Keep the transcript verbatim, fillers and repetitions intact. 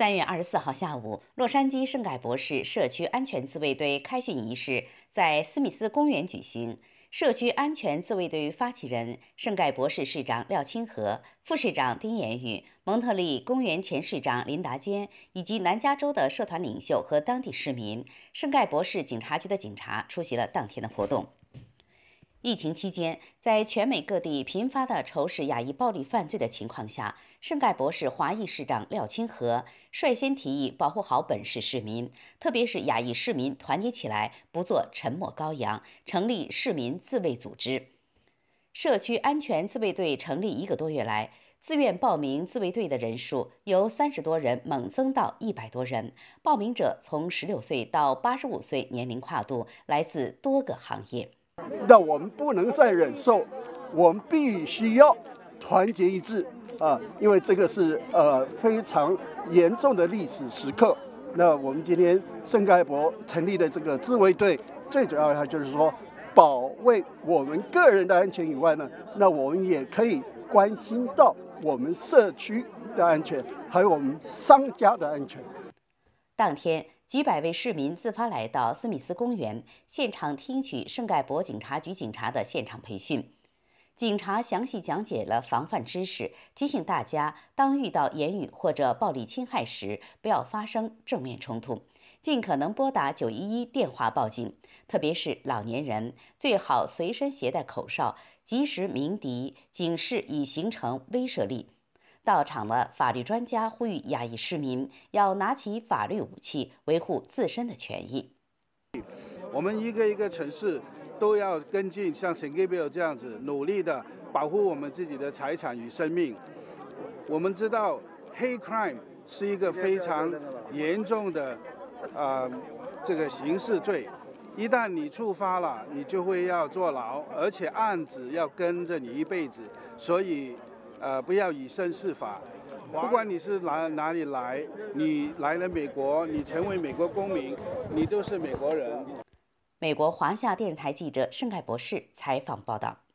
三月二十四号下午，洛杉矶圣盖博士社区安全自卫队开训仪式在斯密斯公园举行。社区安全自卫队发起人圣盖博士市长廖清和、副市长丁延宇、蒙特利公园前市长林达坚以及南加州的社团领袖和当地市民、圣盖博士警察局的警察出席了当天的活动。疫情期间，在全美各地频发的仇视亚裔暴力犯罪的情况下，圣盖博士华裔市长廖清和率先提议保护好本市市民，特别是亚裔市民团结起来，不做沉默羔羊，成立市民自卫组织。社区安全自卫队成立一个多月来，自愿报名自卫队的人数由三十多人猛增到一百多人，报名者从十六岁到八十五岁年龄跨度，来自多个行业。 那我们不能再忍受，我们必须要团结一致啊！因为这个是呃非常严重的历史时刻。那我们今天圣盖博成立的这个自卫队，最主要的就是说，保卫我们个人的安全以外呢，那我们也可以关心到我们社区的安全，还有我们商家的安全。 当天，几百位市民自发来到斯密斯公园，现场听取圣盖博警察局警察的现场培训。警察详细讲解了防范知识，提醒大家当遇到言语或者暴力侵害时，不要发生正面冲突，尽可能拨打九一一电话报警。特别是老年人，最好随身携带口哨，及时鸣笛警示，以形成威慑力。到场的法律专家呼吁亚裔市民要拿起法律武器，维护自身的权益。 我们一个一个城市都要跟进像 San Gabriel 这样子，努力的保护我们自己的财产与生命。我们知道 hate crime 是一个非常严重的呃这个刑事罪，一旦你触发了，你就会要坐牢，而且案子要跟着你一辈子，所以。呃，不要以身试法。不管你是哪哪里来，你来了美国，你成为美国公民，你都是美国人。 美国华夏电视台记者盛凯博士采访报道。